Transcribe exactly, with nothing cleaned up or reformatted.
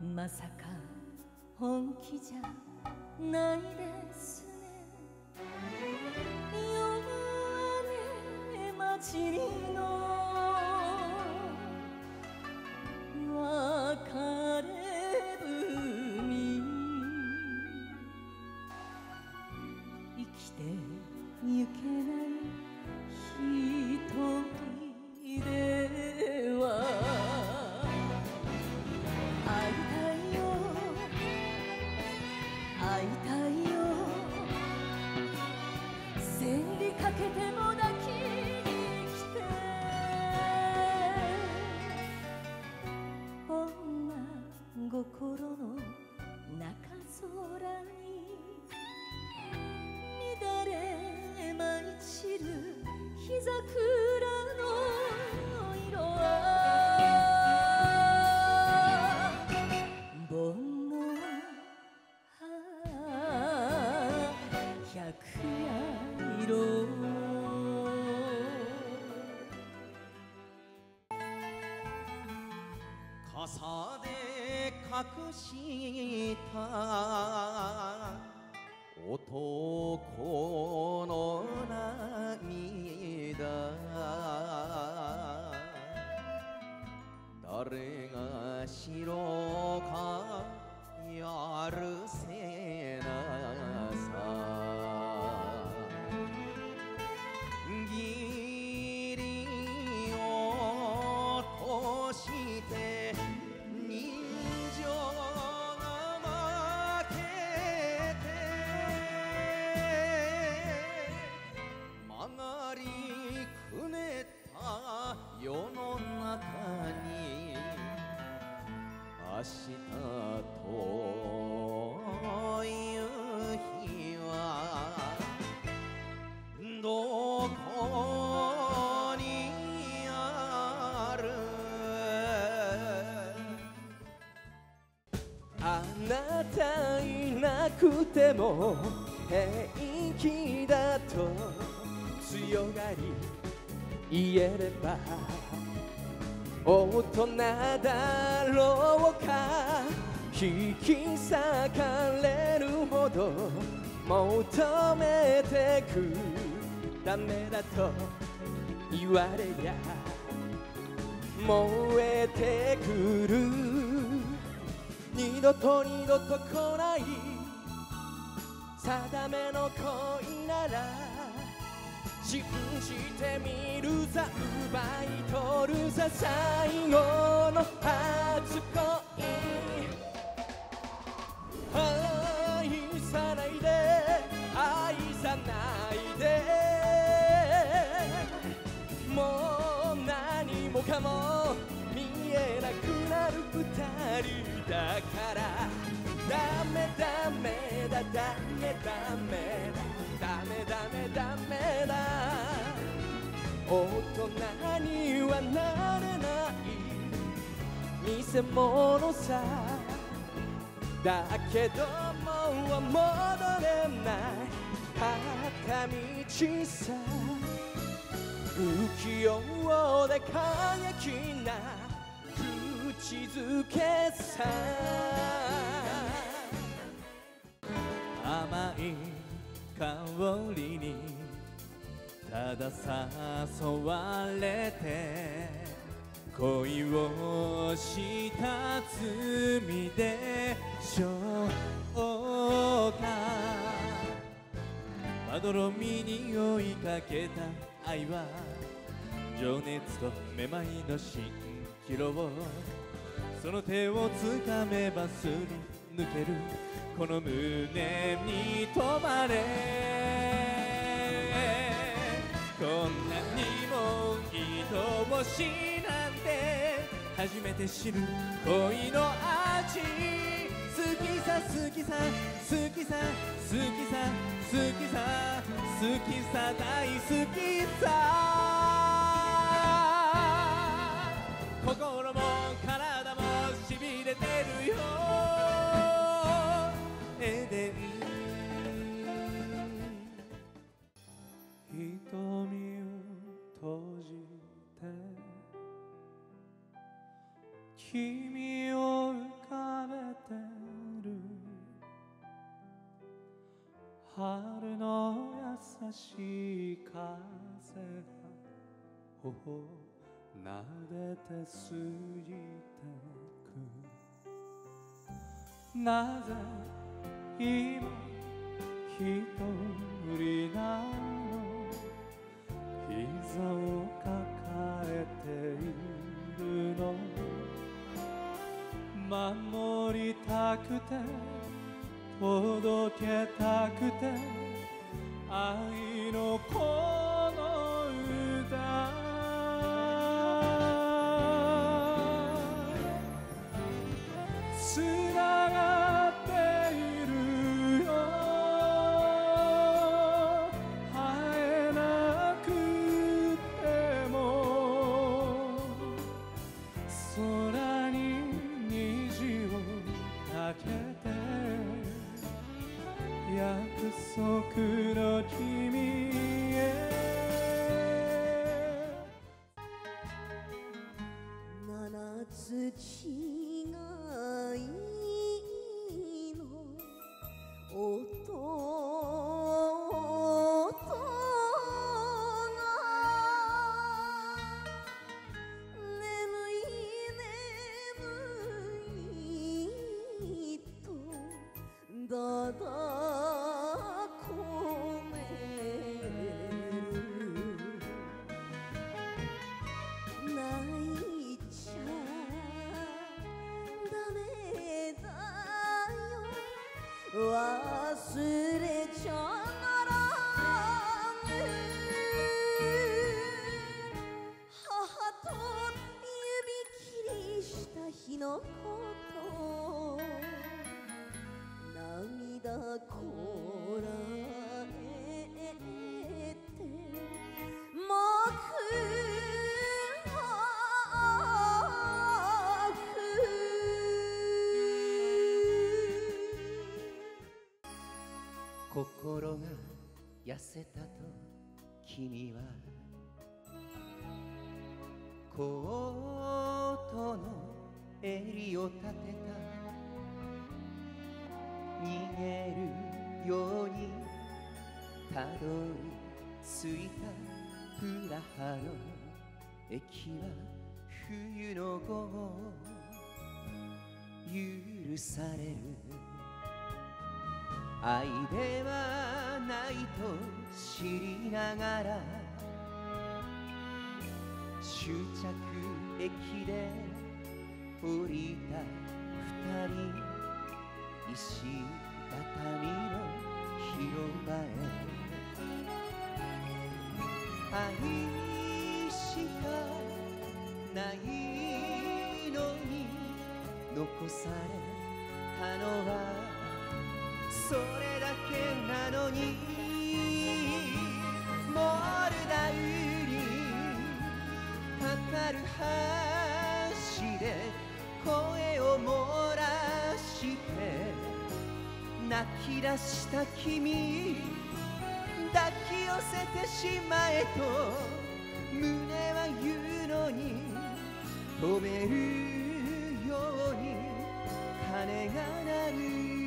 まさか本気じゃないですね。弱音交じりの別れ文、生きてゆけない一人では会いたいよ会いたいよ、生理かけても抱きに来て、女心の中空に乱れ舞い散る日桜の色は盆の葉百夜色。 傘で隠した男の涙、誰がしろかやるせなさ、義理を通して人情が負けて、曲がりくねった世の中に明日という日はどこにある。あなたいなくても平気だと強がり言えれば大人だろうか、引き裂かれるほど求めてく、ダメだと言われりゃ燃えてくる。二度と二度と来ない定めの恋なら信じてみるさ、奪い取るさ、最後の初恋。愛さないで愛さないで、もう何もかも見えなくなる二人だから、ダメダメだダメダメだダメダメダメだ、大人にはなれない見せ物さ、だけどもう戻れない片道さ、不器用で過激な口づけさ、甘い香りにただ誘われて、恋をした罪でしょうか、まどろみに追いかけた愛は情熱とめまいの蜃気楼、その手をつかめばすり抜けるこの胸に止まれ、こんなにも愛おしいなんて初めて知る恋の味、好きさ好きさ好きさ好きさ好きさ好きさ大好きさ、心も体もしびれてるよエデン、瞳を閉じて君を浮かべてる春の優しい風が頬を撫でて過ぎてくなぜ今一人なの膝を抱えているの守りたくて届けたくて愛のこの歌つながっているよ会えなくても空に虹をかけて約束の君へ七つ違いの弟が眠い眠いとだだこねる泣いちゃダメだよ忘れちゃならぬ母と指切りした日のこと涙こらえてもく心が痩せたと君はコートの襟を立てた逃げるようにたどり着いたプラハの駅は冬の午後許される愛ではないと知りながら終着駅で降りた二人石畳の広場へ愛したないのに残されたのはそれだけなのにモルダウにかかる橋で声を漏らして泣き出した君抱き寄せてしまえと胸は言うのに止めるように鐘が鳴る